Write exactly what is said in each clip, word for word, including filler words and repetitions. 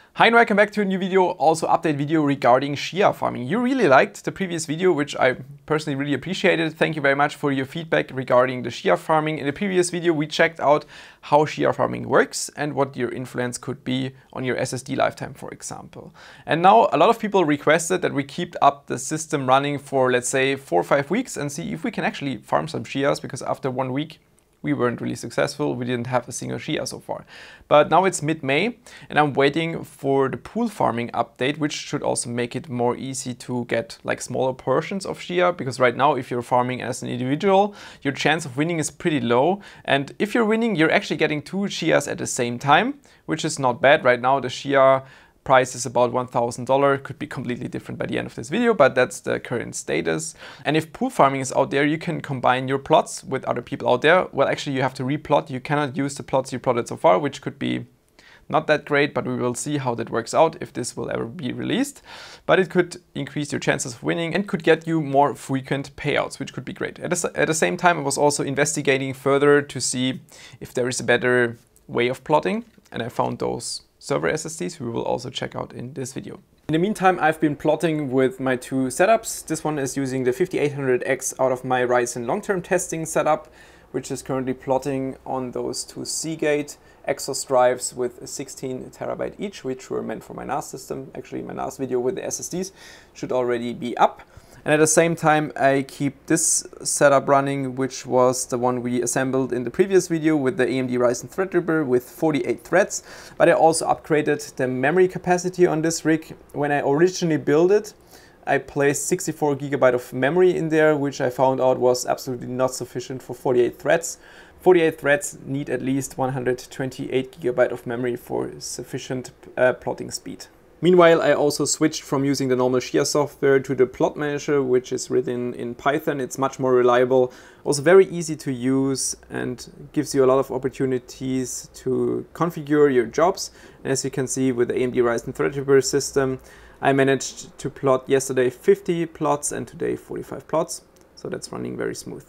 Hi and welcome back to a new video, also update video regarding Shia farming. You really liked the previous video, which I personally really appreciated. Thank you very much for your feedback regarding the Shia farming. In the previous video, we checked out how Shia farming works and what your influence could be on your S S D lifetime, for example. And now a lot of people requested that we keep up the system running for, let's say, four or five weeks and see if we can actually farm some Shias, because after one week, we weren't really successful. We didn't have a single Shia so far. But now it's mid-May and I'm waiting for the pool farming update, which should also make it more easy to get like smaller portions of Shia, because right now if you're farming as an individual, your chance of winning is pretty low. And if you're winning, you're actually getting two Shias at the same time, which is not bad. Right now the Shia price is about one thousand dollars, could be completely different by the end of this video, but that's the current status. And if pool farming is out there, you can combine your plots with other people out there. Well, actually you have to replot. You cannot use the plots you plotted so far, which could be not that great, but we will see how that works out if this will ever be released. But it could increase your chances of winning and could get you more frequent payouts, which could be great. At the, at the same time, I was also investigating further to see if there is a better way of plotting, and I found those server S S Ds we will also check out in this video. In the meantime, I've been plotting with my two setups. This one is using the fifty-eight hundred X out of my Ryzen long-term testing setup, which is currently plotting on those two Seagate Exos drives with sixteen terabyte each, which were meant for my N A S system. Actually, my N A S video with the S S Ds should already be up. And at the same time, I keep this setup running, which was the one we assembled in the previous video with the A M D Ryzen Threadripper with forty-eight threads. But I also upgraded the memory capacity on this rig. When I originally built it, I placed sixty-four gigabyte of memory in there, which I found out was absolutely not sufficient for forty-eight threads. forty-eight threads need at least one hundred twenty-eight gigabyte of memory for sufficient uh, plotting speed. Meanwhile, I also switched from using the normal Shia software to the plot manager, which is written in Python. It's much more reliable, also very easy to use, and gives you a lot of opportunities to configure your jobs. And as you can see with the A M D Ryzen Threadripper system, I managed to plot yesterday fifty plots and today forty-five plots. So that's running very smooth.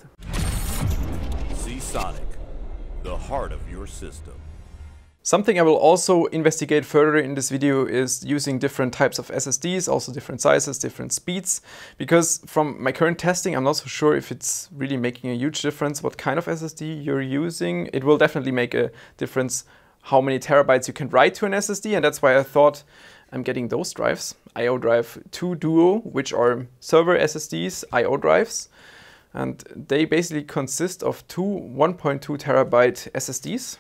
Seasonic, the heart of your system. Something I will also investigate further in this video is using different types of S S Ds, also different sizes, different speeds, because from my current testing, I'm not so sure if it's really making a huge difference what kind of S S D you're using. It will definitely make a difference how many terabytes you can write to an S S D, and that's why I thought I'm getting those drives, I O Drive two Duo, which are server S S Ds, I O drives, and they basically consist of two one point two terabyte S S Ds.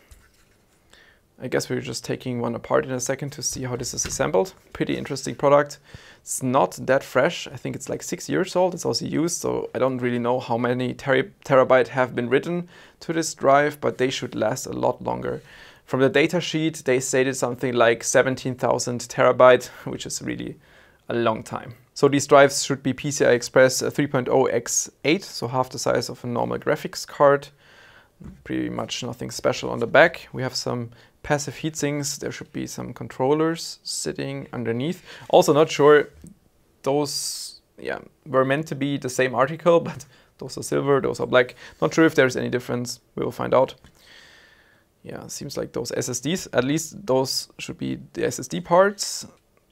I guess we're just taking one apart in a second to see how this is assembled. Pretty interesting product. It's not that fresh. I think it's like six years old. It's also used, so I don't really know how many ter terabyte have been written to this drive, but they should last a lot longer. From the data sheet, they stated something like seventeen thousand terabyte, which is really a long time. So these drives should be P C I Express three point oh by eight, so half the size of a normal graphics card. Pretty much nothing special on the back. We have some passive heatsinks. There should be some controllers sitting underneath. Also not sure, those yeah were meant to be the same article, but those are silver, those are black. Not sure if there's any difference. We will find out. Yeah, seems like those S S Ds, at least those should be the S S D parts.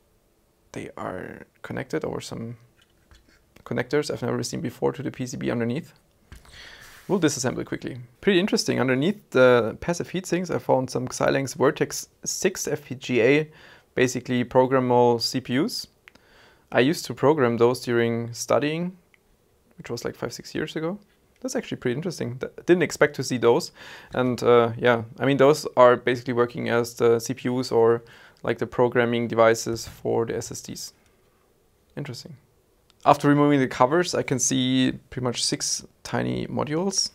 They are connected over some connectors I've never seen before to the P C B underneath. We'll disassemble quickly. Pretty interesting. Underneath the passive heatsinks, I found some Xilinx Vertex six F P G A, basically programmable C P Us. I used to program those during studying, which was like five, six years ago. That's actually pretty interesting. Didn't expect to see those. And uh, yeah, I mean, those are basically working as the C P Us or like the programming devices for the S S Ds. Interesting. After removing the covers, I can see pretty much six tiny modules.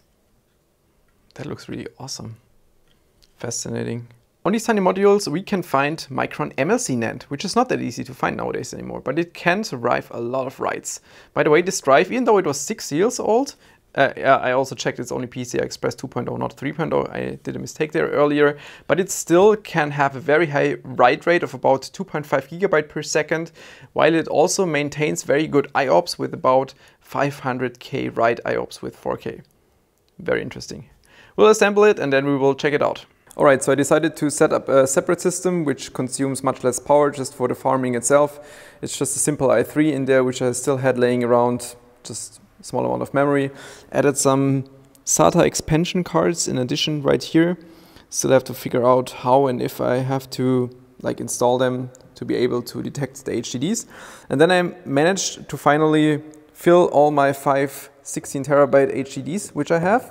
That looks really awesome. Fascinating. On these tiny modules, we can find Micron M L C NAND, which is not that easy to find nowadays anymore, but it can survive a lot of writes. By the way, this drive, even though it was six years old, Uh, yeah, I also checked it's only P C I Express two point oh, not three point oh. I did a mistake there earlier, but it still can have a very high write rate of about two point five gigabyte per second, while it also maintains very good I O P S with about five hundred K write I O P S with four K. Very interesting. We'll assemble it and then we will check it out. Alright, so I decided to set up a separate system which consumes much less power just for the farming itself. It's just a simple i three in there, which I still had laying around, just a small amount of memory. Added some SATA expansion cards in addition right here. Still have to figure out how and if I have to like install them to be able to detect the H D Ds. And then I managed to finally fill all my five sixteen terabyte H D Ds, which I have.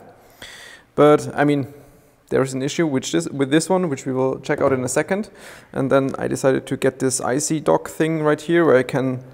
But I mean, there's an issue which is with this one, which we will check out in a second. And then I decided to get this I C dock thing right here where I can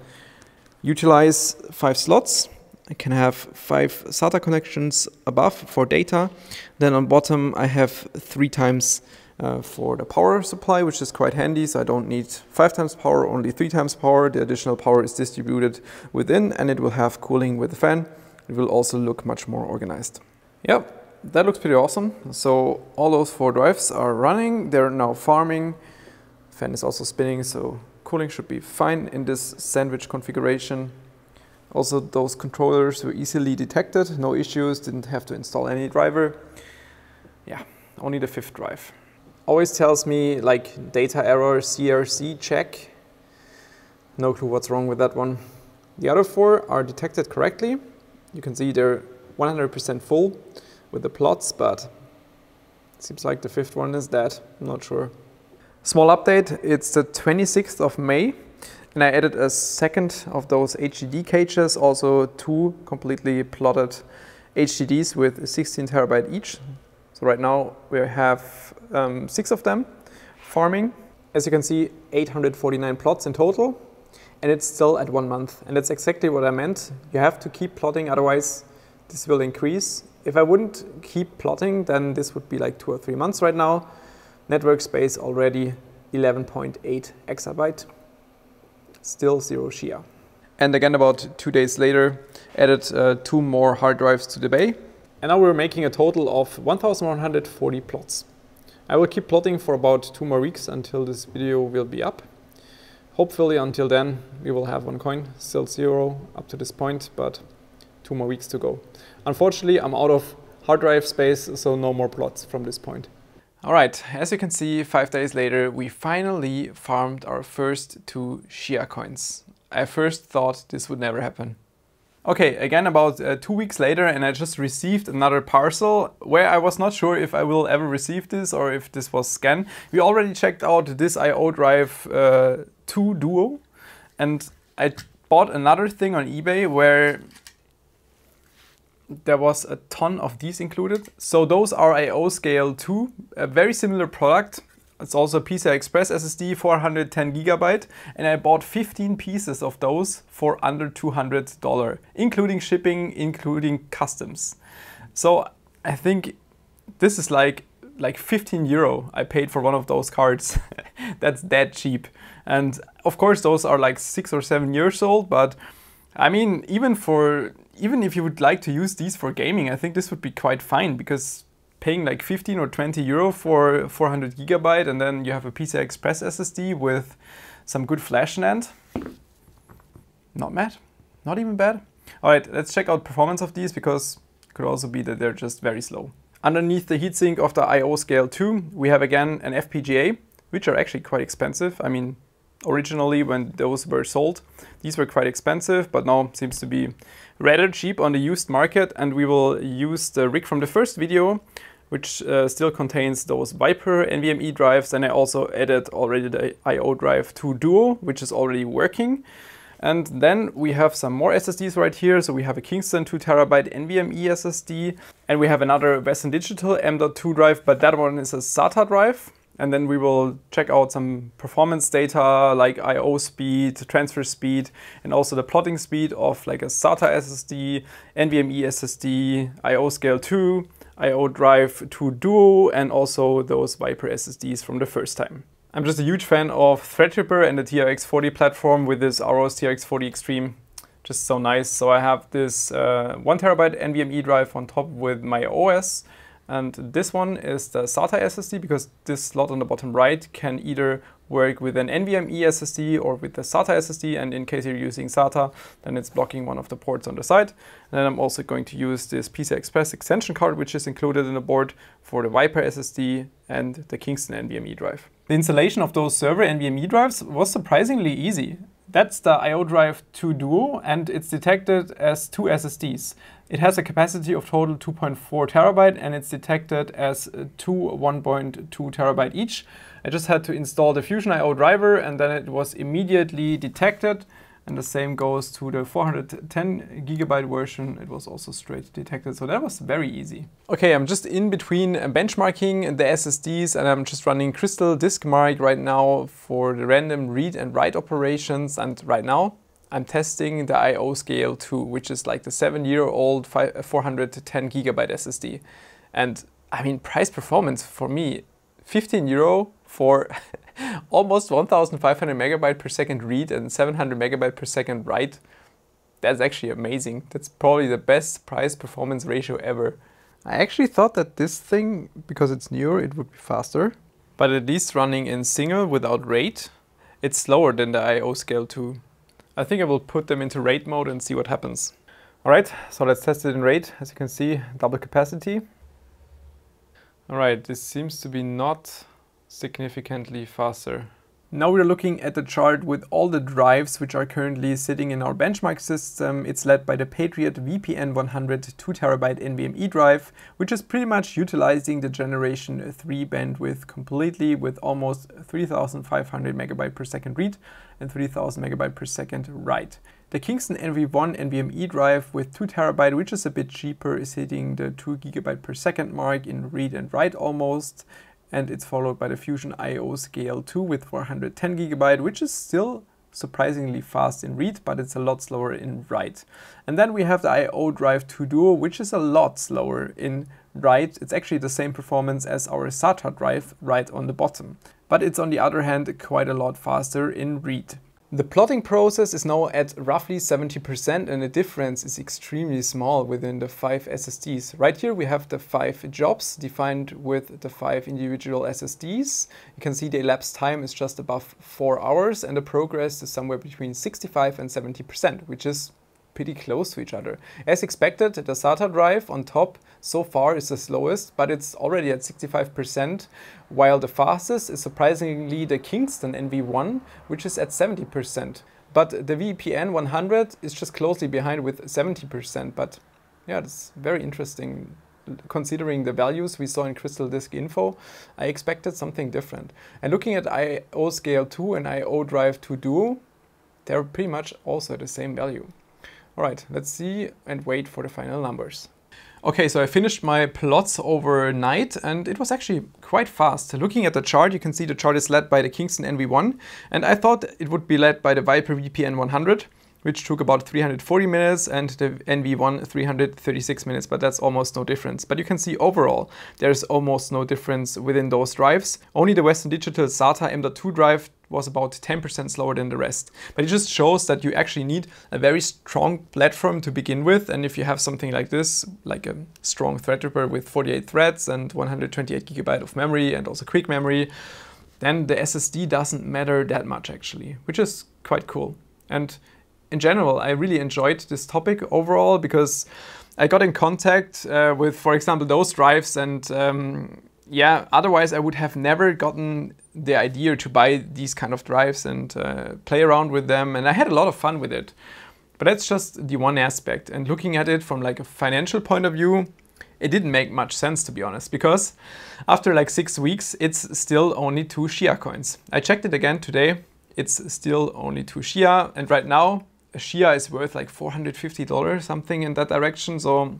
utilize five slots. I can have five SATA connections above for data. Then on bottom I have three times uh, for the power supply, which is quite handy. So I don't need five times power, only three times power. The additional power is distributed within and it will have cooling with the fan. It will also look much more organized. Yep, that looks pretty awesome. So all those four drives are running. They're now farming. Fan is also spinning, so cooling should be fine in this sandwich configuration. Also, those controllers were easily detected, no issues, didn't have to install any driver. Yeah, only the fifth drive. Always tells me like data error, C R C check. No clue what's wrong with that one. The other four are detected correctly. You can see they're one hundred percent full with the plots, but it seems like the fifth one is dead. I'm not sure. Small update, it's the twenty-sixth of May. And I added a second of those H D D caches, also two completely plotted H D Ds with sixteen terabyte each. So right now we have um, six of them farming. As you can see, eight hundred forty-nine plots in total, and it's still at one month. And that's exactly what I meant. You have to keep plotting, otherwise this will increase. If I wouldn't keep plotting, then this would be like two or three months right now. Network space already eleven point eight exabyte. Still zero Shia. And again, about two days later, added uh, two more hard drives to the bay. And now we're making a total of one thousand one hundred forty plots. I will keep plotting for about two more weeks until this video will be up. Hopefully until then we will have one coin, still zero up to this point, but two more weeks to go. Unfortunately, I'm out of hard drive space, so no more plots from this point. All right, as you can see, five days later, we finally farmed our first two Shia coins. I first thought this would never happen. Okay, again about uh, two weeks later, and I just received another parcel where I was not sure if I will ever receive this or if this was scam. We already checked out this I O Drive uh, two Duo, and I bought another thing on eBay where there was a ton of these included. So those are I O Scale two, a very similar product. It's also a P C I Express S S D, four hundred ten gigabyte, and I bought fifteen pieces of those for under two hundred dollars, including shipping, including customs. So I think this is like like fifteen euro I paid for one of those cards. That's that cheap. And of course those are like six or seven years old, but I mean, even for even if you would like to use these for gaming, I think this would be quite fine, because paying like fifteen or twenty euro for four hundred gigabyte and then you have a P C I Express S S D with some good flash N A N D, not bad, not even bad. All right, let's check out performance of these, because it could also be that they're just very slow. Underneath the heatsink of the I O Scale two, we have again an F P G A, which are actually quite expensive. I mean, originally when those were sold, these were quite expensive, but now seems to be rather cheap on the used market. And we will use the rig from the first video, which uh, still contains those Viper NVMe drives. And I also added already the I O Drive two Duo, which is already working. And then we have some more S S Ds right here. So we have a Kingston two terabyte NVMe S S D, and we have another Western Digital M dot two drive, but that one is a SATA drive. And then we will check out some performance data like I O speed, transfer speed, and also the plotting speed of like a SATA S S D, NVMe S S D, I O Scale two, I O Drive two Duo, and also those Viper S S Ds from the first time. I'm just a huge fan of Threadripper and the T R X forty platform with this Aorus T R X forty Extreme. Just so nice. So I have this uh, one terabyte NVMe drive on top with my O S And this one is the SATA S S D, because this slot on the bottom right can either work with an NVMe S S D or with the SATA S S D, and in case you're using SATA, then it's blocking one of the ports on the side. And then I'm also going to use this P C I Express extension card, which is included in the board, for the Viper S S D and the Kingston NVMe drive. The installation of those server NVMe drives was surprisingly easy. That's the I O Drive two Duo, and it's detected as two S S Ds. It has a capacity of total two point four terabyte, and it's detected as two one point two terabyte each. I just had to install the Fusion I O driver, and then it was immediately detected. And the same goes to the four hundred ten gigabyte version. It was also straight detected, so that was very easy. Okay, I'm just in between benchmarking the S S Ds, and I'm just running Crystal Disk Mark right now for the random read and write operations. And right now I'm testing the I O Scale two, which is like the seven-year-old four hundred ten gigabyte S S D. And I mean, price performance for me, fifteen euro for almost one thousand five hundred megabyte per second read and seven hundred megabyte per second write. That's actually amazing. That's probably the best price performance ratio ever. I actually thought that this thing, because it's newer, it would be faster. But at least running in single without RAID, it's slower than the I O Scale two. I think I will put them into RAID mode and see what happens. Alright, so let's test it in RAID. As you can see, double capacity. Alright, this seems to be not significantly faster. Now we're looking at the chart with all the drives which are currently sitting in our benchmark system. It's led by the Patriot V P N one hundred two terabyte NVMe drive, which is pretty much utilizing the generation three bandwidth completely, with almost three thousand five hundred megabyte per second read and three thousand megabyte per second write. The Kingston N V one NVMe drive with two terabyte, which is a bit cheaper, is hitting the two gigabyte per second mark in read and write almost. And it's followed by the Fusion I O Scale two with four hundred ten gigabyte, which is still surprisingly fast in read, but it's a lot slower in write. And then we have the I O Drive two Duo, which is a lot slower in write. It's actually the same performance as our SATA drive right on the bottom, but it's on the other hand quite a lot faster in read. The plotting process is now at roughly seventy percent, and the difference is extremely small within the five S S Ds. Right here we have the five jobs defined with the five individual S S Ds. You can see the elapsed time is just above four hours, and the progress is somewhere between sixty-five and seventy percent, which is pretty close to each other. As expected, the SATA drive on top so far is the slowest, but it's already at sixty-five percent, while the fastest is surprisingly the Kingston N V one, which is at seventy percent. But the V P N one hundred is just closely behind with seventy percent. But yeah, that's very interesting. Considering the values we saw in Crystal Disk Info, I expected something different. And looking at I O Scale two and I O Drive two Duo, they're pretty much also the same value. Alright, let's see and wait for the final numbers. Okay, so I finished my plots overnight, and it was actually quite fast. Looking at the chart, you can see the chart is led by the Kingston N V one, and I thought it would be led by the Viper V P N one hundred, which took about three hundred forty minutes, and the N V one three hundred thirty-six minutes, but that's almost no difference. But you can see overall, there's almost no difference within those drives. Only the Western Digital SATA M dot two drive was about ten percent slower than the rest. But it just shows that you actually need a very strong platform to begin with, and if you have something like this, like a strong Threadripper with forty-eight threads and one hundred twenty-eight gigabyte of memory and also quick memory, then the S S D doesn't matter that much actually, which is quite cool. And in general, I really enjoyed this topic overall, because I got in contact uh, with, for example, those drives, and um, yeah, otherwise I would have never gotten the idea to buy these kind of drives and uh, play around with them, and I had a lot of fun with it. But that's just the one aspect, and looking at it from like a financial point of view, it didn't make much sense, to be honest, because after like six weeks, it's still only two Shia coins. I checked it again today, it's still only two Shia, and right now a Shia is worth like four hundred fifty dollars, something in that direction, so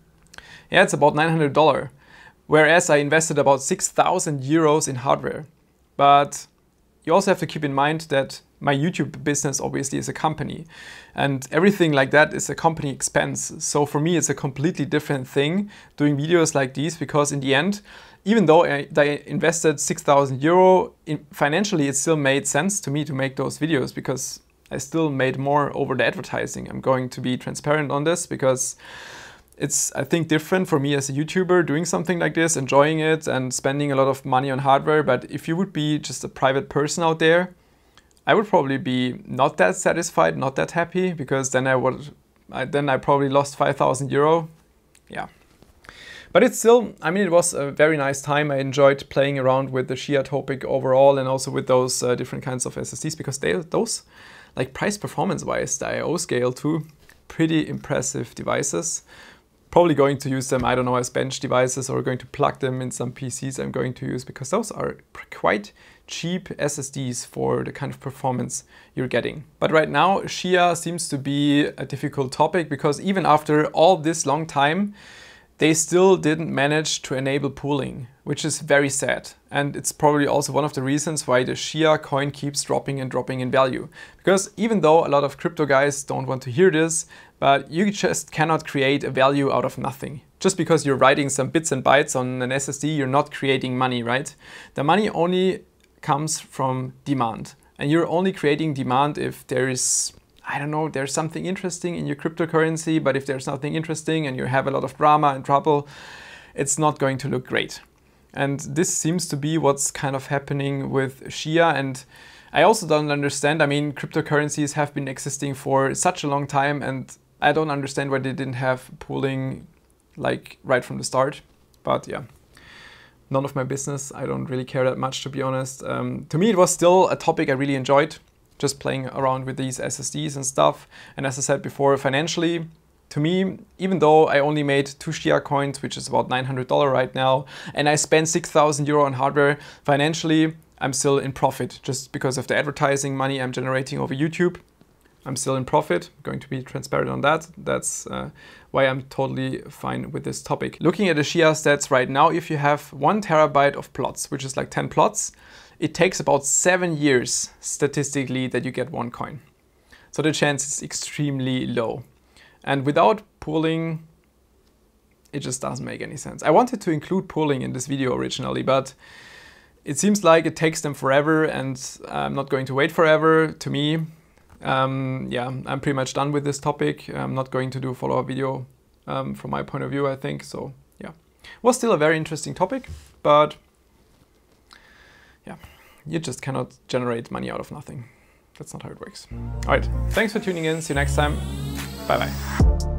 yeah, it's about nine hundred dollars. Whereas I invested about six thousand euros in hardware. But you also have to keep in mind that my YouTube business obviously is a company, and everything like that is a company expense. So for me, it's a completely different thing doing videos like these, because in the end, even though I, I invested six thousand euro, in, financially it still made sense to me to make those videos, because I still made more over the advertising. I'm going to be transparent on this, because It's, I think, different for me as a YouTuber doing something like this, enjoying it and spending a lot of money on hardware. But if you would be just a private person out there, I would probably be not that satisfied, not that happy, because then I would, I, then I probably lost five thousand euro. Yeah. But it's still, I mean, it was a very nice time. I enjoyed playing around with the Shia Topic overall, and also with those uh, different kinds of S S Ds, because they, those, like price performance wise, the I O scale too, pretty impressive devices. Probably going to use them, I don't know, as bench devices, or going to plug them in some P Cs I'm going to use, because those are quite cheap S S Ds for the kind of performance you're getting. But right now, Shia seems to be a difficult topic, because even after all this long time, they still didn't manage to enable pooling, which is very sad. And it's probably also one of the reasons why the Shia coin keeps dropping and dropping in value. Because even though a lot of crypto guys don't want to hear this, but you just cannot create a value out of nothing. Just because you're writing some bits and bytes on an S S D, you're not creating money, right? The money only comes from demand. And you're only creating demand if there is, I don't know, there's something interesting in your cryptocurrency, but if there's nothing interesting and you have a lot of drama and trouble, it's not going to look great. And this seems to be what's kind of happening with Shia. And I also don't understand, I mean, cryptocurrencies have been existing for such a long time, and I don't understand why they didn't have pooling like right from the start. But yeah, none of my business. I don't really care that much, to be honest. Um, to me, it was still a topic I really enjoyed, just playing around with these S S Ds and stuff. And as I said before, financially, to me, even though I only made two Shia coins, which is about nine hundred dollars right now, and I spent six thousand euro on hardware, financially, I'm still in profit just because of the advertising money I'm generating over YouTube. I'm still in profit, I'm going to be transparent on that. That's uh, why I'm totally fine with this topic. Looking at the Shia stats right now, if you have one terabyte of plots, which is like ten plots, it takes about seven years statistically that you get one coin. So the chance is extremely low. And without pooling, it just doesn't make any sense. I wanted to include pooling in this video originally, but it seems like it takes them forever, and I'm not going to wait forever. To me, um, yeah, I'm pretty much done with this topic. I'm not going to do a follow-up video um, from my point of view, I think. So yeah, was still a very interesting topic, but yeah, you just cannot generate money out of nothing. That's not how it works. All right, thanks for tuning in. See you next time. Bye-bye.